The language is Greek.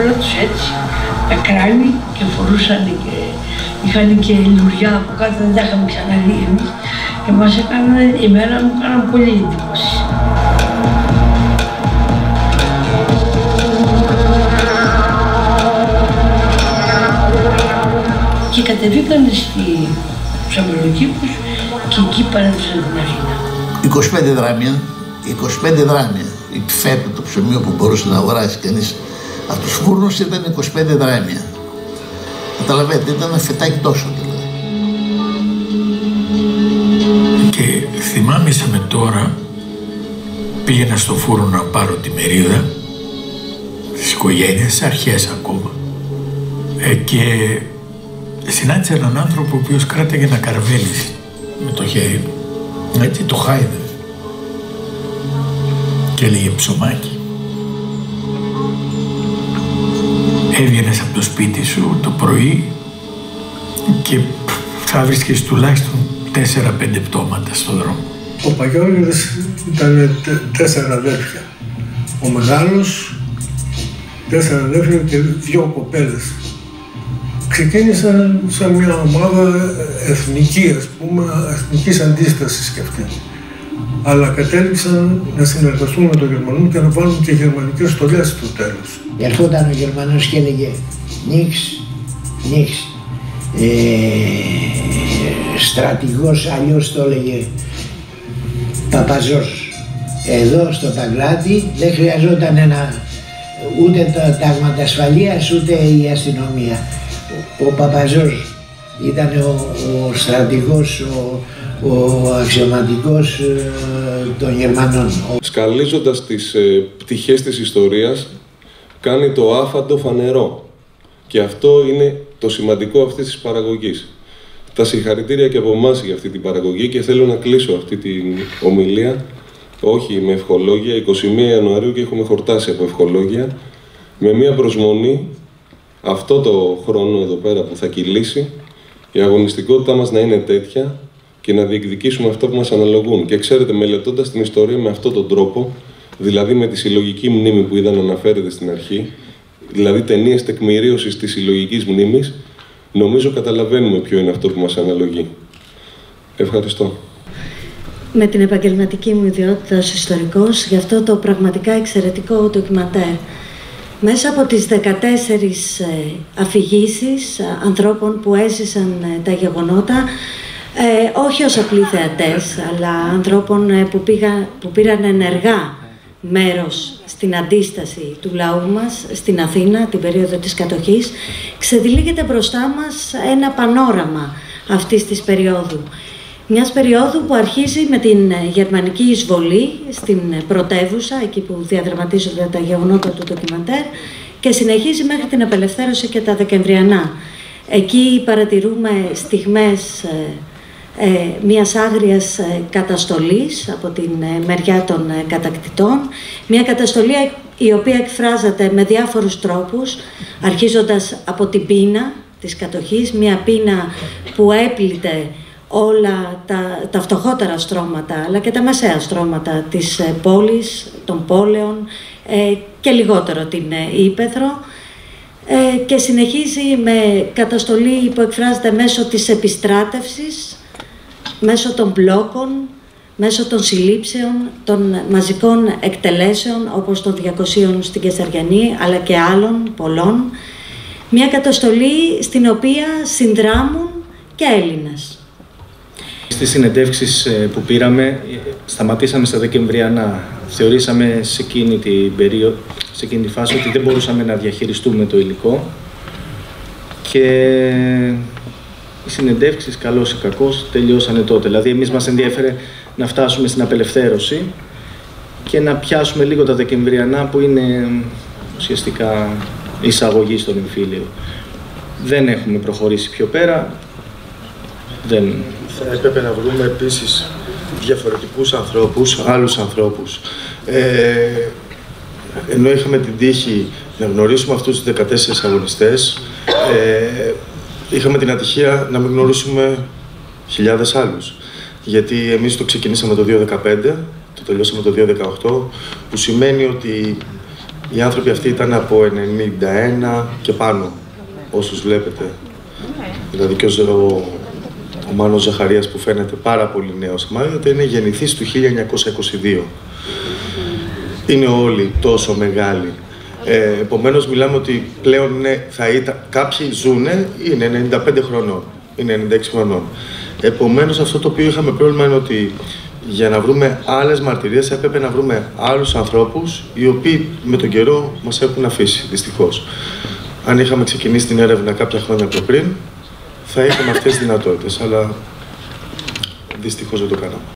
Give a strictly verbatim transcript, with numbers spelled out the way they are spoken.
όπλα τους έτσι, τα κράνη και φορούσαν και είχαν και λουριά από κάτω, δεν τα είχαμε ξαναδεί εμείς και μας έκαναν, εμένα μου έκαναν πολύ εντύπωση. Και κατεβήκανε στους αμεροκήπους και εκεί παρέδωσαν την Αθήνα. είκοσι πέντε δράμια, είκοσι πέντε δράμια. Η φέτα, το ψωμίο που μπορούσε να αγοράσει κανείς από τους φούρνους ήταν είκοσι πέντε δράμια. Καταλαβαίνετε, ήταν ένα φετάκι τόσο δηλαδή. Και θυμάμαι σαν με τώρα, πήγαινα στο φούρνο να πάρω τη μερίδα της οικογένειας, αρχές ακόμα. Ε, και συνάντησα έναν άνθρωπο ο οποίος κράταγε ένα καρβέλι με το χέρι του. Έτσι το χάιδε. Και έλεγε ψωμάκι. Έβγαινες από το σπίτι σου το πρωί και θα βρίσκεις τουλάχιστον τέσσερα πέντε πτώματα στον δρόμο. Ο Παγιώργης ήταν τέσσερα αδέρφια. Ο μεγάλος, τέσσερα αδέρφια και δύο κοπέλες. Ξεκίνησαν σαν μια ομάδα εθνική, ας πούμε, εθνικής αντίστασης και αυτή. Αλλά κατέληξαν να συνεργαστούν με τον Γερμανό και να βάλουν και γερμανικές στολές στο τέλος. Ερχόταν ο Γερμανός και έλεγε νίξ, νίξ. Ε, στρατηγός αλλιώς το έλεγε Παπαζός. Εδώ στο Παγκλάτι δεν χρειαζόταν ένα, ούτε τα τάγματα ασφαλείας ούτε η αστυνομία. Ο Παπαζός ήταν ο, ο στρατηγός, ο, ο αξιωματικός ε, των Γερμανών. Σκαλίζοντας τις ε, πτυχές της ιστορίας, κάνει το άφαντο φανερό. Και αυτό είναι το σημαντικό αυτής της παραγωγής. Τα συγχαρητήρια και από εμάς για αυτή την παραγωγή και θέλω να κλείσω αυτή την ομιλία, όχι με ευχολόγια, εικοστή πρώτη Ιανουαρίου και έχουμε χορτάσει από ευχολόγια, με μία προσμονή αυτό το χρόνο εδώ πέρα που θα κυλήσει, η αγωνιστικότητά μας να είναι τέτοια και να διεκδικήσουμε αυτό που μας αναλογούν. Και ξέρετε, μελετώντας την ιστορία με αυτόν τον τρόπο, δηλαδή με τη συλλογική μνήμη που είδα να αναφέρεται στην αρχή, δηλαδή ταινίες τεκμηρίωσης της συλλογικής μνήμης, νομίζω καταλαβαίνουμε ποιο είναι αυτό που μας αναλογεί. Ευχαριστώ. Με την επαγγελματική μου ιδιότητα ως ιστορικός, για αυτό το πραγματικά εξαιρετικό ντοκιμαντέρ, μέσα από τις δεκατέσσερις αφηγήσεις ανθρώπων που έζησαν τα γεγονότα, ε, όχι ως απλοί θεατές, αλλά ανθρώπων που, πήγα, που πήραν ενεργά μέρος στην αντίσταση του λαού μας στην Αθήνα, την περίοδο της κατοχής, ξεδιλίγεται μπροστά μας ένα πανόραμα αυτής της περίοδου. Μιας περίοδου που αρχίζει με την γερμανική εισβολή στην πρωτεύουσα, εκεί που διαδραματίζονται τα γεγονότα του ντοκιμαντέρ, και συνεχίζει μέχρι την απελευθέρωση και τα Δεκεμβριανά. Εκεί παρατηρούμε στιγμές ε, ε, μιας άγριας ε, καταστολής από την ε, μεριά των ε, κατακτητών, μια καταστολή η οποία εκφράζεται με διάφορους τρόπους, αρχίζοντας από την πείνα της κατοχής, μια πείνα που έπλητε όλα τα, τα φτωχότερα στρώματα, αλλά και τα μεσαία στρώματα της ε, πόλης, των πόλεων ε, και λιγότερο την ε, Ήπεθρο, ε, και συνεχίζει με καταστολή που εκφράζεται μέσω της επιστράτευσης, μέσω των μπλόκων, μέσω των συλλήψεων, των μαζικών εκτελέσεων όπως των διακοσίων στην Κεσαριανή, αλλά και άλλων πολλών. Μια καταστολή στην οποία συνδράμουν και Έλληνες. Στις συνεντεύξεις που πήραμε, σταματήσαμε στα Δεκεμβριανά. Θεωρήσαμε σε εκείνη την περίοδο, σε εκείνη τη φάση, ότι δεν μπορούσαμε να διαχειριστούμε το υλικό και οι συνεντεύξεις, καλώς ή κακώς, τελειώσανε τότε. Δηλαδή, εμείς μας ενδιέφερε να φτάσουμε στην απελευθέρωση και να πιάσουμε λίγο τα Δεκεμβριανά, που είναι ουσιαστικά εισαγωγή στον εμφύλιο. Δεν έχουμε προχωρήσει πιο πέρα. Δεν... Θα έπρεπε να βρούμε επίσης διαφορετικούς ανθρώπους, άλλους ανθρώπους. Ε, ενώ είχαμε την τύχη να γνωρίσουμε αυτούς τους δεκατέσσερις αγωνιστές, ε, είχαμε την ατυχία να μην γνωρίσουμε χιλιάδες άλλους. Γιατί εμείς το ξεκινήσαμε το δύο χιλιάδες δεκαπέντε, το τελειώσαμε το δύο χιλιάδες δεκαοκτώ, που σημαίνει ότι Οι άνθρωποι αυτοί ήταν από ενενήντα ένα και πάνω, όσους βλέπετε. Δηλαδή και ο, ο Μάνος Ζαχαρίας που φαίνεται πάρα πολύ νέος, μάλιστα είναι γεννηθής του χίλια εννιακόσια είκοσι δύο. Είναι όλοι τόσο μεγάλοι. Ε, επομένως μιλάμε ότι πλέον ναι, θα ήταν, κάποιοι ζουνε, είναι ενενήντα πέντε χρονών, είναι ενενήντα έξι χρονών. Επομένως αυτό το οποίο είχαμε πρόβλημα είναι ότι για να βρούμε άλλες μαρτυρίες έπρεπε να βρούμε άλλους ανθρώπους οι οποίοι με τον καιρό μας έχουν αφήσει, δυστυχώς. Αν είχαμε ξεκινήσει την έρευνα κάποια χρόνια πιο πριν, θα είχαμε αυτές τις δυνατότητες, αλλά δυστυχώς δεν το κάναμε.